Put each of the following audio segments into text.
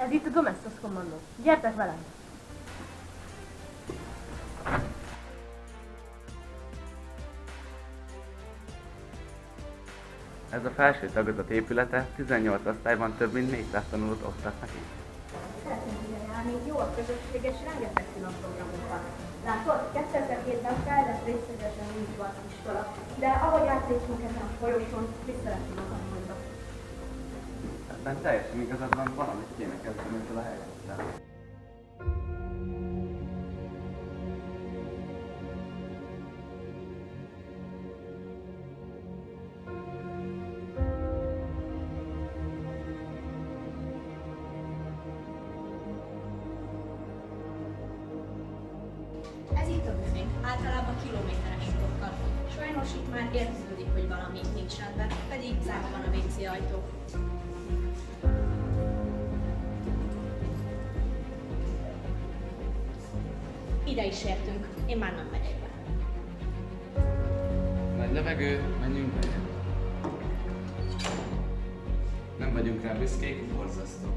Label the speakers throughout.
Speaker 1: Ez itt a Domestos Commando. Gyertek velem!
Speaker 2: Ez a felső tagozat épülete 18 osztályban több mint 400 tanulót oktat neki.
Speaker 3: Szeretnénk ide járni, jó a közösség és rengeteg külön programunk van. Látod, 2007-ben kellett részlegesen nyitva az iskola, de ahogy átléptünk ezen a folyosón, visszalettem az ammondba.
Speaker 2: Ebben teljesen igazad van, valamit kéne kezdeni ezzel a helyzettel.
Speaker 4: Ez itt a büfénk, általában kilométeres sorokkal. Sajnos itt már érződik, hogy valami nincs rendben, pedig zárva van a WC ajtó. Ide is értünk, én már nem megyek be.
Speaker 2: Nagy levegő, menjünk be. Nem vagyunk rá büszkék, borzasztó.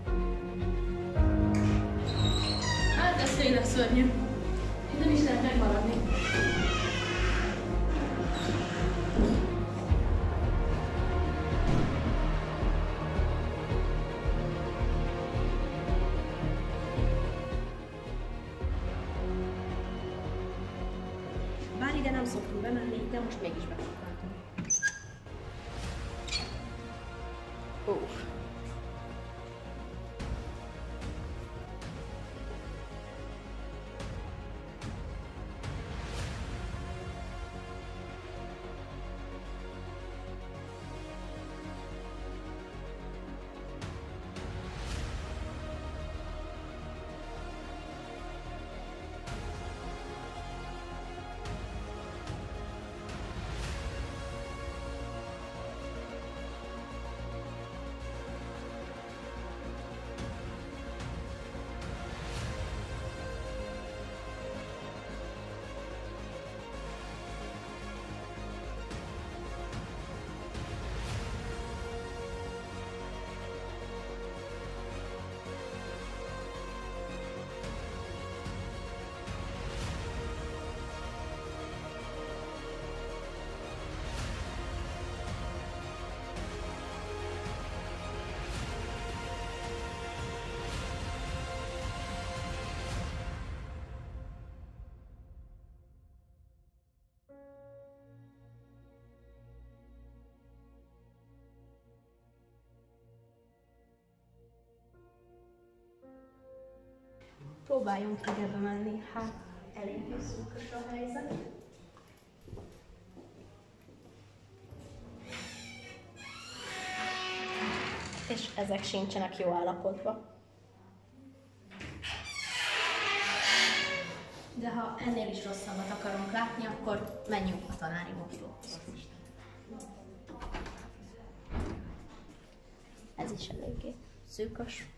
Speaker 1: Hát ez tényleg szörnyű. Itt nem is lehet megmaradni.
Speaker 4: Bár ide nem szoktunk bemenni, de most mégis befoglaltunk. Próbáljunk ide bemenni, hát eléggé szűkös a helyzet. És ezek sincsenek jó állapotban. De ha ennél is rosszabbat akarunk látni, akkor menjünk a tanári mosdóhoz. Ez is eléggé szűkös.